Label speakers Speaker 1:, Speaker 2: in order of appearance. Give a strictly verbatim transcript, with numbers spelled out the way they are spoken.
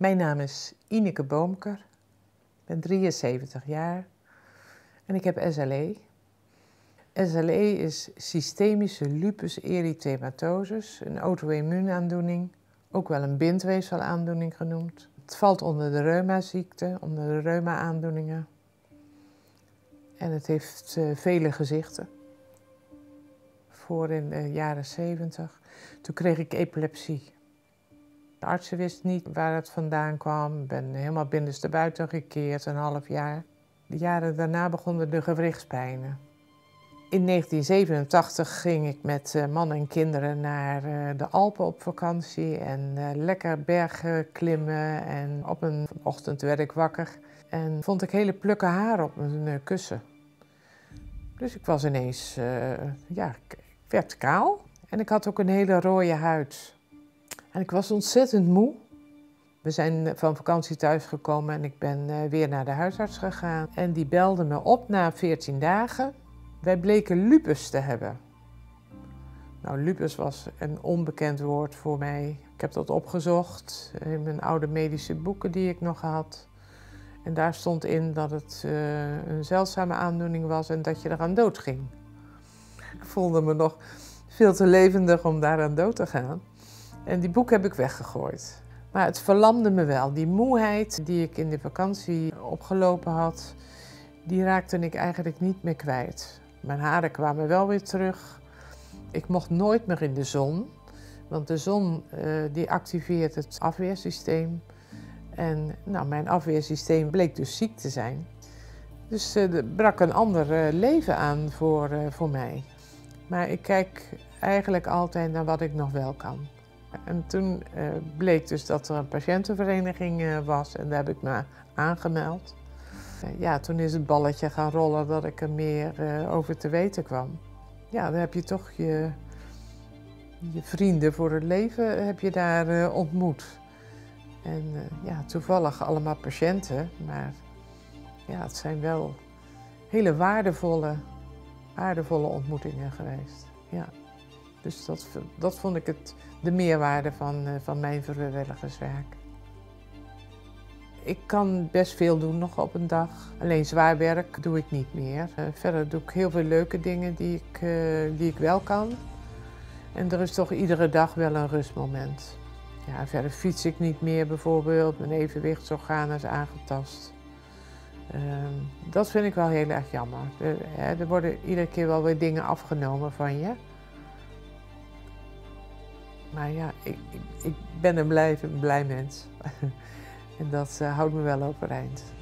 Speaker 1: Mijn naam is Ineke Boomker, ik ben drieënzeventig jaar en ik heb S L E. S L E is systemische lupus erythematosus, een auto-immuunaandoening, ook wel een bindweefselaandoening genoemd. Het valt onder de reumaziekte, onder de reuma-aandoeningen en het heeft uh, vele gezichten. Voor in de jaren zeventig, toen kreeg ik epilepsie. De artsen wisten niet waar het vandaan kwam. Ik ben helemaal binnenstebuiten gekeerd, een half jaar. De jaren daarna begonnen de gewrichtspijnen. In negentien zevenentachtig ging ik met man en kinderen naar de Alpen op vakantie en lekker bergen klimmen. En op een ochtend werd ik wakker en vond ik hele plukken haar op mijn kussen. Dus ik was ineens, uh, ja, ik werd kaal en ik had ook een hele rode huid. En ik was ontzettend moe. We zijn van vakantie thuisgekomen en ik ben weer naar de huisarts gegaan. En die belde me op na veertien dagen. Wij bleken lupus te hebben. Nou, lupus was een onbekend woord voor mij. Ik heb dat opgezocht in mijn oude medische boeken die ik nog had. En daar stond in dat het uh, een zeldzame aandoening was en dat je eraan dood ging. Ik voelde me nog veel te levendig om daaraan dood te gaan. En die boek heb ik weggegooid. Maar het verlamde me wel. Die moeheid die ik in de vakantie opgelopen had, die raakte ik eigenlijk niet meer kwijt. Mijn haren kwamen wel weer terug. Ik mocht nooit meer in de zon, want de zon uh, die activeert het afweersysteem. En nou, mijn afweersysteem bleek dus ziek te zijn. Dus uh, er brak een ander uh, leven aan voor, uh, voor mij. Maar ik kijk eigenlijk altijd naar wat ik nog wel kan. En toen uh, bleek dus dat er een patiëntenvereniging uh, was en daar heb ik me aangemeld. Uh, ja, toen is het balletje gaan rollen dat ik er meer uh, over te weten kwam. Ja, dan heb je toch je, je vrienden voor het leven heb je daar uh, ontmoet. En uh, ja, toevallig allemaal patiënten, maar ja, het zijn wel hele waardevolle, waardevolle ontmoetingen geweest. Ja. Dus dat, dat vond ik het, de meerwaarde van, uh, van mijn vrijwilligerswerk. Ik kan best veel doen nog op een dag. Alleen zwaar werk doe ik niet meer. Uh, verder doe ik heel veel leuke dingen die ik, uh, die ik wel kan. En er is toch iedere dag wel een rustmoment. Ja, verder fiets ik niet meer bijvoorbeeld. Mijn evenwichtsorgaan is aangetast. Uh, dat vind ik wel heel erg jammer. Er, hè, er worden iedere keer wel weer dingen afgenomen van je. Maar ja, ik, ik, ik ben een blij, een blij mens. En dat uh, houdt me wel overeind.